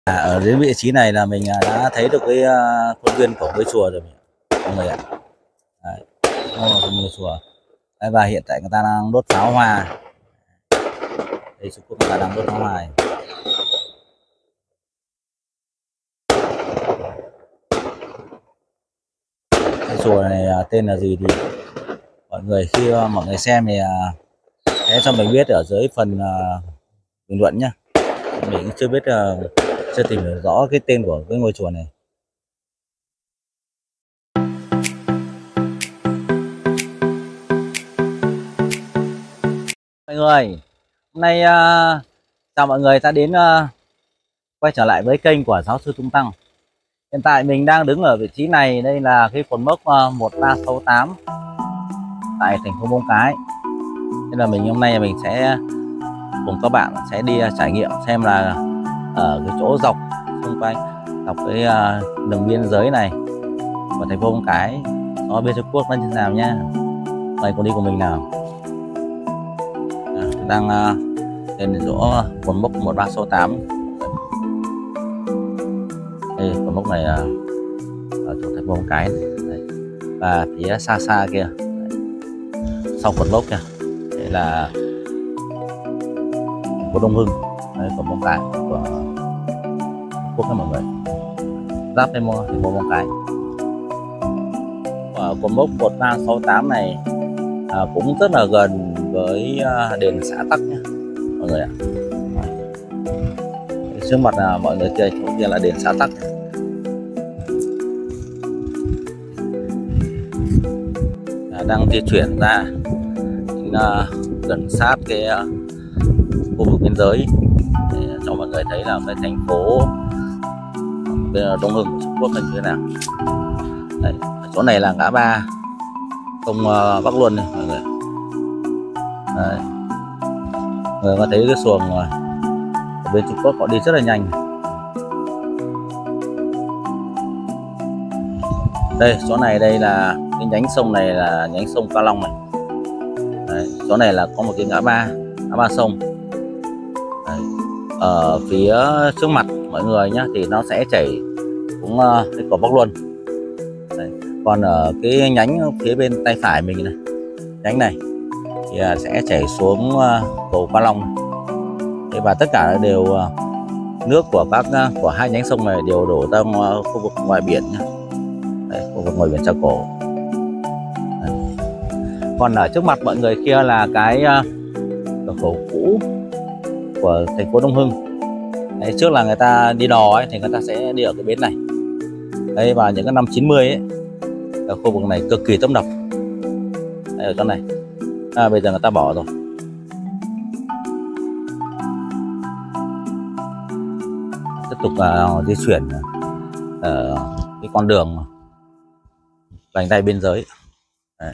Ở đến vị trí này là mình đã thấy được cái khuôn viên của ngôi chùa rồi mọi người ạ. Đấy, ngôi chùa. Đấy, và hiện tại người ta đang đốt pháo hoa. Đây, Trung Quốc người ta đang đốt pháo hoa này. Cái chùa này tên là gì thì mọi người khi mọi người xem thì hãy cho mình biết ở dưới phần bình luận nhé. Mình cũng chưa biết chưa tìm hiểu rõ cái tên của cái ngôi chùa này. Mọi người, hôm nay chào mọi người đã đến quay trở lại với kênh của Giáo sư Tung Tăng. Hiện tại mình đang đứng ở vị trí này, đây là cái cột mốc 1368 tại thành phố Móng Cái. Nên là hôm nay mình sẽ cùng các bạn sẽ đi trải nghiệm xem là ở cái chỗ dọc xung quanh, dọc cái đường biên giới này của thành phố Móng Cái, nó bên Trung Quốc nó như thế nào nha. Mời cùng đi cùng mình nào. Đang trên chỗ cột mốc 1368. Đây, cột mốc này ở chỗ thành phố Móng Cái này. Đấy. Và phía xa xa kia, đấy, sau cột mốc kia, đây là thành phố Đông Hưng, đây, cột Móng Cái của Trung Quốc các mọi người, giáp với thành phố Móng Cái. Ở cột mốc 1368 này cũng rất là gần với đền xã Tắc nhé mọi người ạ. Trước mặt là mọi người kia, chỗ kia là đền xã Tắc. Đang di chuyển ra gần sát cái khu vực biên giới để cho mọi người thấy là cái thành phố bên Đông Hưng của Trung Quốc là như thế nào. Đấy, chỗ này là ngã ba sông Bắc Luân này mọi người. Đấy. Mọi người có thấy cái xuồng ở bên Trung Quốc họ đi rất là nhanh. Đây, chỗ này đây là cái nhánh sông này là nhánh sông Ca Long này. Đấy, chỗ này là có một cái ngã ba sông. Đấy. Ở phía trước mặt mọi người nhá thì nó sẽ chảy cũng cái cầu Bắc Luân. Đấy. Còn ở cái nhánh phía bên tay phải mình này, nhánh này thì sẽ chảy xuống cầu Ca Long. Thế và tất cả đều nước của hai nhánh sông này đều đổ ra khu vực ngoài biển nhá. Đấy, khu vực ngoài biển Trà Cổ. Đấy. Còn ở trước mặt mọi người kia là cái cửa khẩu cũ của thành phố Đông Hưng. Đấy, trước là người ta đi đò ấy, thì người ta sẽ đi ở cái bến này. Đây, và những cái năm 90 ấy, ở khu vực này cực kỳ tấp nập. Đây, ở chỗ này bây giờ người ta bỏ rồi. Tiếp tục di chuyển ở cái con đường vành đai biên giới. Đấy.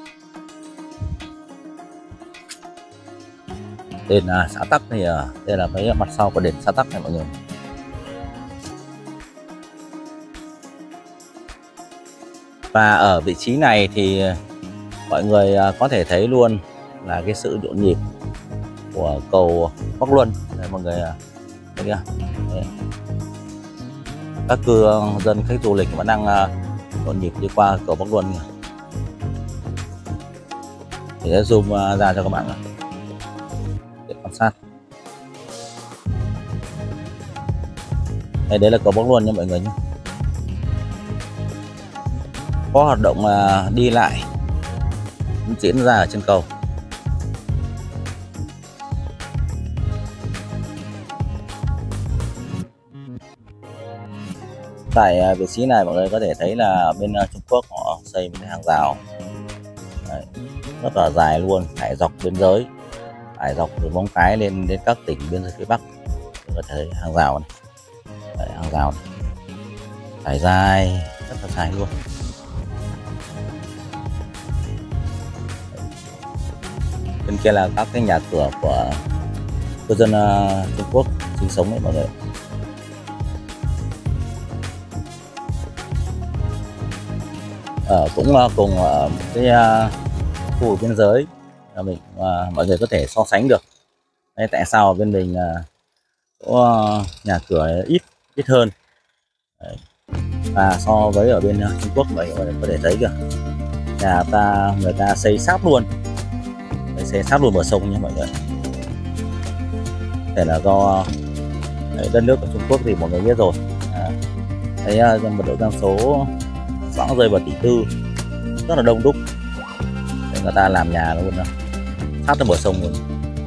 Đền xã Tắc thì đây là cái mặt sau của đền xã Tắc này mọi người. Và ở vị trí này thì mọi người có thể thấy luôn là cái sự nhộn nhịp của cầu Bắc Luân. Đây, mọi người thấy kìa. Đấy. Các cư dân, khách du lịch vẫn đang nhộn nhịp đi qua cầu Bắc Luân. Để zoom ra cho các bạn để quan sát. Đây, đấy là cầu Bắc Luân nha mọi người nhé. Có hoạt động đi lại diễn ra ở trên cầu. Tại vị trí này mọi người có thể thấy là bên Trung Quốc họ xây một cái hàng rào. Đấy, rất là dài luôn, trải dọc biên giới, trải dọc từ Móng Cái lên đến các tỉnh biên giới phía Bắc. Mọi người thấy hàng rào này. Đấy, hàng rào này trải dài, rất là dài luôn. Bên kia là các cái nhà cửa của cư dân Trung Quốc sinh sống đấy mọi người. Cũng cùng ở một cái khu vực biên giới mình mọi người có thể so sánh được. Đấy, tại sao bên mình có nhà cửa ít ít hơn. Đấy. Và so với ở bên Trung Quốc mọi người có thể thấy kìa, nhà người ta xây sát luôn, xây sát luôn bờ sông nha mọi người. Thế là do đất nước của Trung Quốc thì mọi người biết rồi, thấy mật độ dân số khoảng rơi vào tỷ tư, rất là đông đúc, nên người ta làm nhà luôn sát lên bờ sông luôn.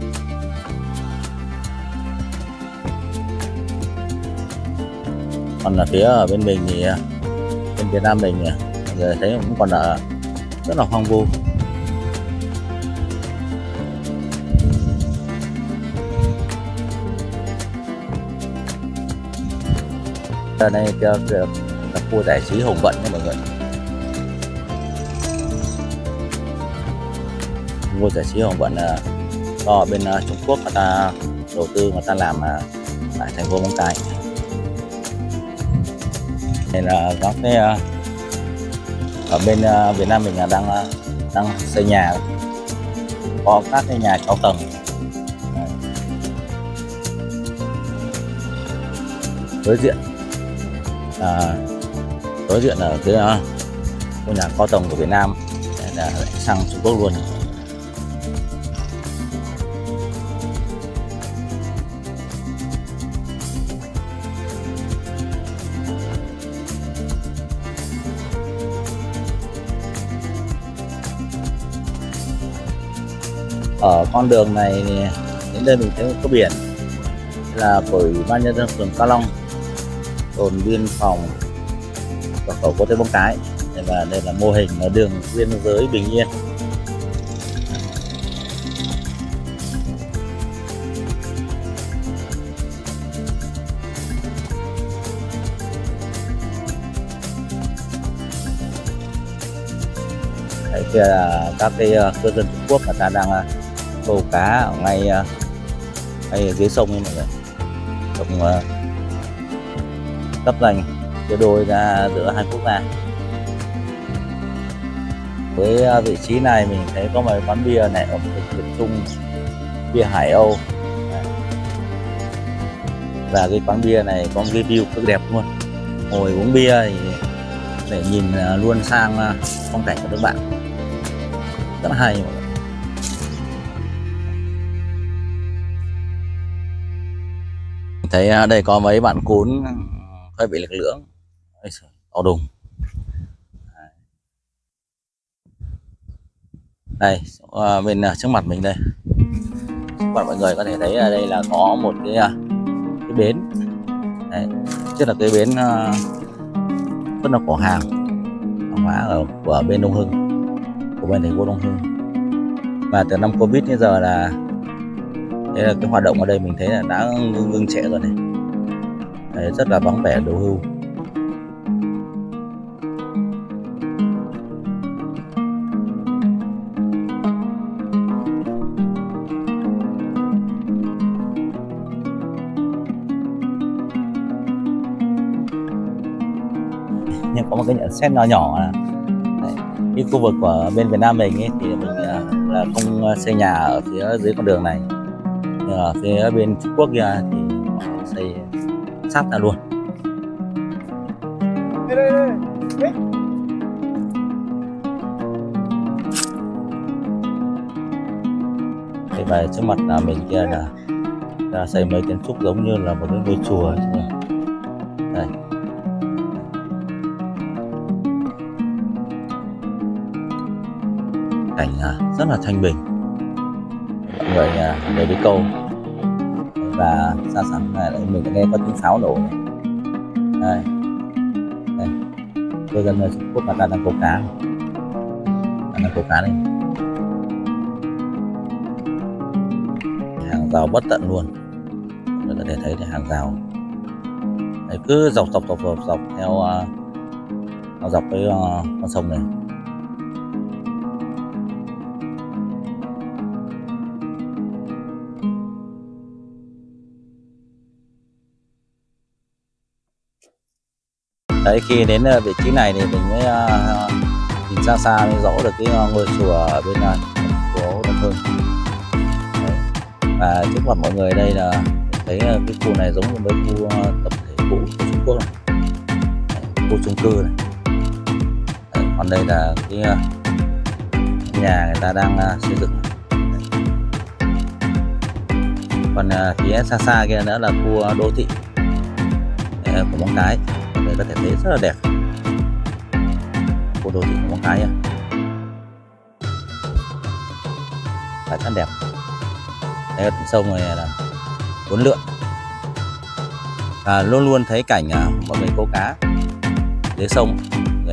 Còn là phía ở bên mình thì bên Việt Nam mình mọi người thấy cũng còn là rất là hoang vu. Ở đây là khu giải trí Hồng Vận nha mọi người. Khu giải trí Hồng Vận là do bên Trung Quốc người ta đầu tư, người ta làm tại thành phố Móng Cái. Đây là các cái ở bên Việt Nam mình là đang xây nhà, có các cái nhà cao tầng. Đối diện ở cái ngôi nhà cao tầng của Việt Nam là sang Trung Quốc luôn. Ở con đường này đến đây mình thấy có biển, là của Ủy ban nhân dân phường Ca Long, đồn biên phòng cửa khẩu quốc tế Móng Cái. Và đây là mô hình đường biên giới bình yên. Đấy kia là các cái cư dân Trung Quốc người ta đang câu cá ở ngay dưới sông như mọi người, sông cấp ranh chia đôi ra giữa hai quốc gia. Với vị trí này mình thấy có một quán bia này, ẩm thực Việt Trung, bia Hải Âu. Và cái quán bia này có một cái view cực đẹp luôn, ngồi uống bia thì để nhìn luôn sang phong cảnh của nước bạn, rất là hay mọi người. Thấy ở đây có mấy bạn cún hơi bị lực lưỡng, to đùng. Đây bên trước mặt mình đây, trước mặt mọi người có thể thấy ở đây là có một cái bến. Đấy, trước là cái bến rất là có hàng hóa của bên Đông Hưng, của bên thành phố Đông Hưng. Và từ năm Covid đến giờ là thế là cái hoạt động ở đây mình thấy là đã ngưng trệ rồi này. Đấy, rất là vắng vẻ, đồ hưu. Nhưng có một cái nhận xét nhỏ nhỏ là cái khu vực của bên Việt Nam mình ấy, thì mình là không xây nhà ở phía dưới con đường này, nhưng ở phía bên Trung Quốc kia thì họ xây sát ra luôn. Thế và trước mặt là mình kia là xây mấy kiến trúc giống như là một cái ngôi chùa. Đây. Cảnh rất là thanh bình, mọi người về đi câu. Và xa xăm này mình nghe có tiếng pháo nổ này. Đây, đây, cư dân Trung Quốc người ta đang câu cá, này. Hàng rào bất tận luôn, mọi người có thể thấy là hàng rào. Đấy, cứ dọc theo dọc cái con sông này. Đấy, khi đến vị trí này thì mình mới nhìn xa xa mới rõ được cái ngôi chùa ở bên thành phố Đông Hưng. Và trước mặt mọi người đây là thấy cái khu này giống như mấy khu tập thể cũ của Trung Quốc này. Khu chung cư này. Đấy, còn đây là cái nhà người ta đang xây dựng. Còn phía xa xa kia nữa là khu đô thị của Móng Cái. Đây có thể thấy rất là đẹp. Khu đô thị của Móng Cái nhá. Rất đẹp. Đây sông này là uốn lượn. Luôn luôn thấy cảnh mọi người câu cá dưới sông. Đây.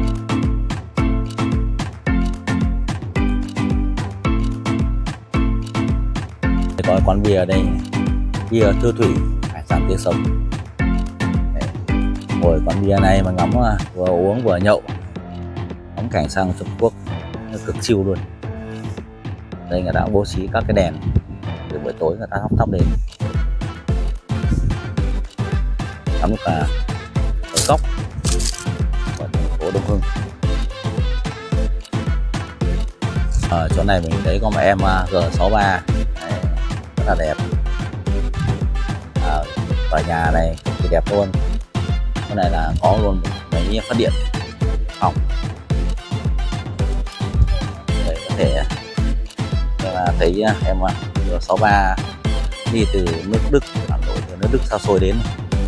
Có quán bia ở đây, bia Thư Thủy, hải sản tươi sống. Ngồi quán bia này mà ngắm vừa uống vừa nhậu, ngắm cảnh sang Trung Quốc cực chill luôn. Đây người ta đã bố trí các cái đèn từ buổi tối người ta thắp lên, ngắm cả ở góc của thành phố Đông Hưng. Ở chỗ này mình thấy có một em G63 rất là đẹp. Tòa nhà này thì đẹp luôn. Cái này là có luôn mấy phát điện phòng. Đây có thể thấy em G63 đi từ nước Đức, Hà Nội, từ nước Đức xa xôi đến.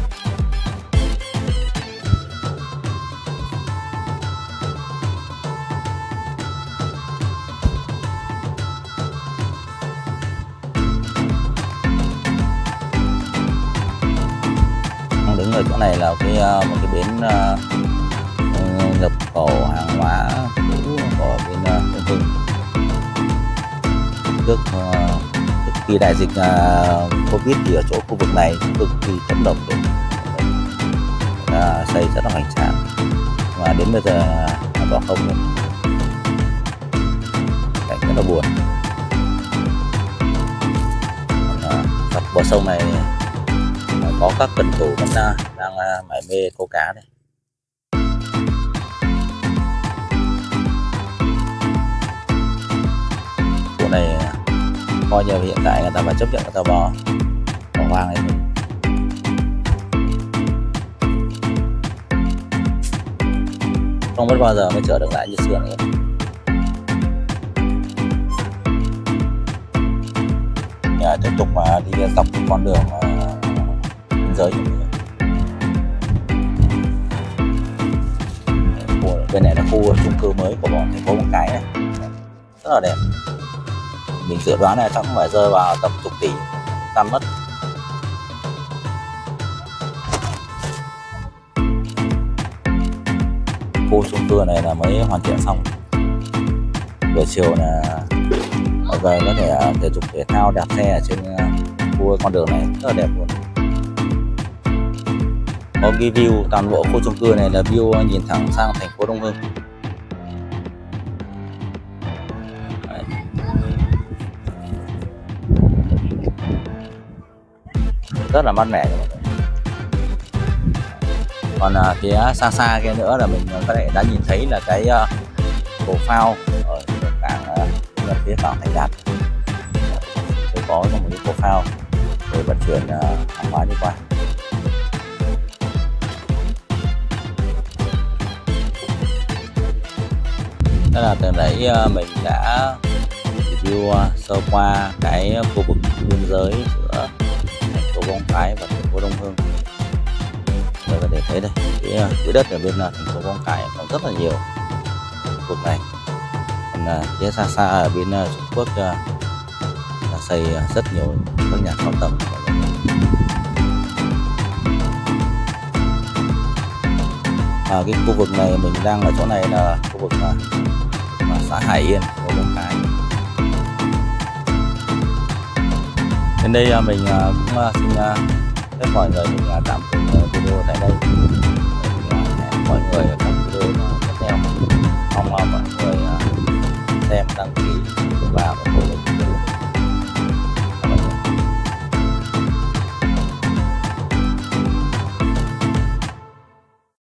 Đứng ở chỗ này là một cái bến nhập khẩu hàng hóa cũ của bên Đông Hưng. Trước khi đại dịch Covid thì ở chỗ khu vực này cực kỳ tấp nập, xây rất là hoành tráng, mà đến bây giờ đó không nữa. Cảnh rất là buồn. Dọc bờ sông này có các cần tù vẫn đang mải mê câu cá đây. Chỗ này coi như hiện tại người ta phải chấp nhận người ta bỏ hoang này thôi. Không biết bao giờ mới trở được lại như xưa nữa. Nhà tiếp tục mà đi dọc con đường biên giới. Bên này là khu chung cư mới của bọn thành phố Móng Cái này, rất là đẹp. Mình dự đoán là chắc cũng phải rơi vào tầm chục tỷ căn mất. Khu chung cư này là mới hoàn thiện xong. Buổi chiều là mọi người có thể thể dục thể thao, đạp xe ở trên khu con đường này rất là đẹp luôn. Có cái view toàn bộ khu chung cư này là view nhìn thẳng sang thành phố Đông Hưng. Đấy. Rất là mát mẻ mọi người. Còn phía xa xa kia nữa là mình có thể đã nhìn thấy là cái cầu phao ở cảng phía cảng Thành Đạt. Có một cái cầu phao để vận chuyển hàng hóa đi qua. Đó là từ nãy mình đã review sơ qua cái khu vực biên giới giữa thành phố Móng Cái và thành phố Đông Hưng. Mọi người có thể thấy đây, cái quỹ đất ở bên thành phố Móng Cái còn rất là nhiều khu vực này. Còn phía xa xa ở bên Trung Quốc là xây rất nhiều các nhà cao tầng. Cái khu vực này mình đang ở chỗ này là khu vực xã Hải Yên của Móng Cái. Đến đây mình cũng xin phép mọi người mình tạm dừng video tại đây. Hẹn mọi người